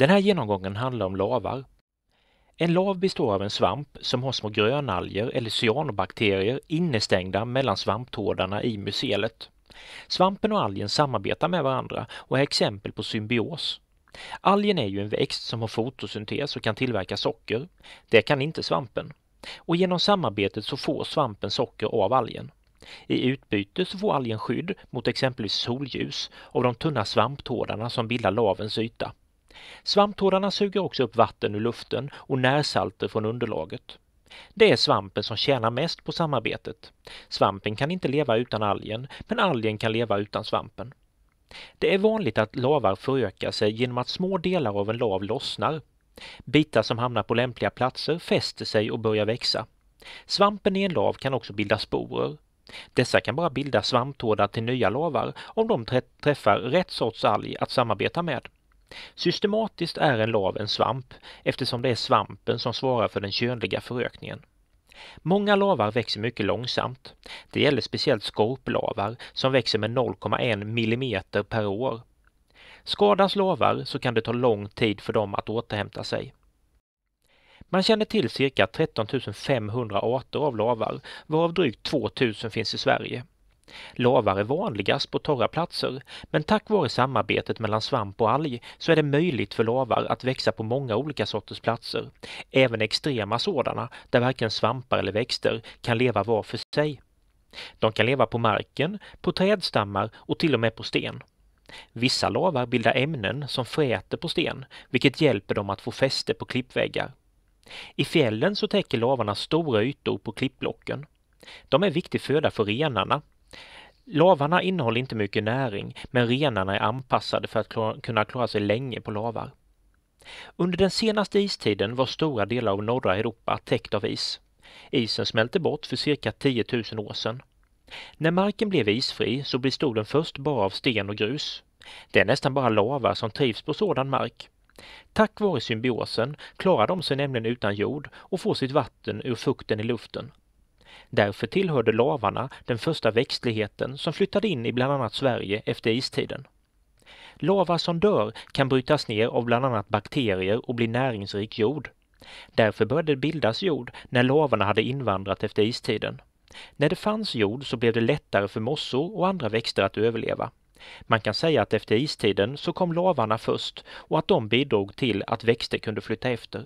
Den här genomgången handlar om lavar. En lav består av en svamp som har små grönalger eller cyanobakterier innestängda mellan svamptrådarna i mycelet. Svampen och algen samarbetar med varandra och är exempel på symbios. Algen är ju en växt som har fotosyntes och kan tillverka socker. Det kan inte svampen. Och genom samarbetet så får svampen socker av algen. I utbyte så får algen skydd mot exempelvis solljus av de tunna svamptrådarna som bildar lavens yta. Svamptrådarna suger också upp vatten ur luften och närsalter från underlaget. Det är svampen som tjänar mest på samarbetet. Svampen kan inte leva utan algen, men algen kan leva utan svampen. Det är vanligt att lavar förökar sig genom att små delar av en lav lossnar. Bitar som hamnar på lämpliga platser fäster sig och börjar växa. Svampen i en lav kan också bilda sporer. Dessa kan bara bilda svamptrådar till nya lavar om de träffar rätt sorts alg att samarbeta med. Systematiskt är en lav en svamp eftersom det är svampen som svarar för den könliga förökningen. Många lavar växer mycket långsamt. Det gäller speciellt skorplavar som växer med 0,1 millimeter per år. Skadas lavar så kan det ta lång tid för dem att återhämta sig. Man känner till cirka 13 500 arter av lavar, varav drygt 2 000 finns i Sverige. Lavar är vanligast på torra platser, men tack vare samarbetet mellan svamp och alg så är det möjligt för lavar att växa på många olika sorters platser, även extrema sådana där varken svampar eller växter kan leva var för sig. De kan leva på marken, på trädstammar och till och med på sten. Vissa lavar bildar ämnen som fräter på sten, vilket hjälper dem att få fäste på klippväggar. I fjällen så täcker lavarna stora ytor på klippblocken. De är viktig föda för renarna. Lavarna innehåller inte mycket näring, men renarna är anpassade för att kunna klara sig länge på lavar. Under den senaste istiden var stora delar av norra Europa täckt av is. Isen smälte bort för cirka 10 000 år sedan. När marken blev isfri så bestod den först bara av sten och grus. Det är nästan bara lavar som trivs på sådan mark. Tack vare symbiosen klarar de sig nämligen utan jord och får sitt vatten ur fukten i luften. Därför tillhörde lavarna den första växtligheten som flyttade in i bland annat Sverige efter istiden. Lava som dör kan brytas ner av bland annat bakterier och bli näringsrik jord. Därför började det bildas jord när lavarna hade invandrat efter istiden. När det fanns jord så blev det lättare för mossor och andra växter att överleva. Man kan säga att efter istiden så kom lavarna först och att de bidrog till att växter kunde flytta efter.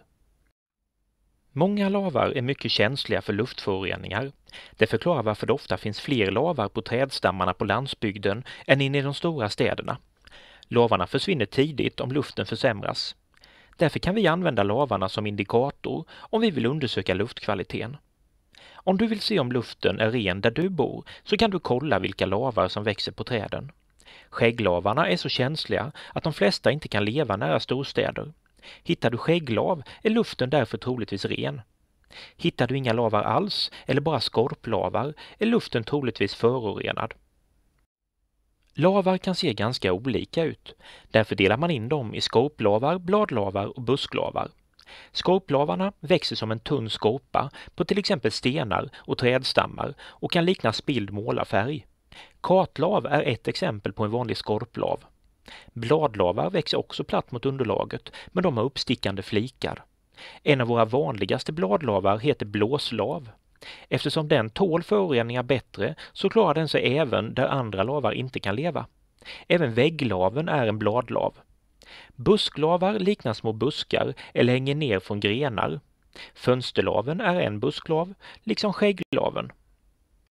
Många lavar är mycket känsliga för luftföroreningar. Det förklarar varför det ofta finns fler lavar på trädstammarna på landsbygden än inne i de stora städerna. Lavarna försvinner tidigt om luften försämras. Därför kan vi använda lavarna som indikator om vi vill undersöka luftkvaliteten. Om du vill se om luften är ren där du bor så kan du kolla vilka lavar som växer på träden. Skägglavarna är så känsliga att de flesta inte kan leva nära storstäder. Hittar du skägglav är luften därför troligtvis ren. Hittar du inga lavar alls eller bara skorplavar är luften troligtvis förorenad. Lavar kan se ganska olika ut. Därför delar man in dem i skorplavar, bladlavar och busklavar. Skorplavarna växer som en tunn skorpa på till exempel stenar och trädstammar och kan likna spilld målarfärg. Kartlav är ett exempel på en vanlig skorplav. Bladlavar växer också platt mot underlaget, men de har uppstickande flikar. En av våra vanligaste bladlavar heter blåslav. Eftersom den tål föroreningar bättre så klarar den sig även där andra lavar inte kan leva. Även vägglaven är en bladlav. Busklavar liknar små buskar eller hänger ner från grenar. Fönsterlaven är en busklav, liksom skägglaven.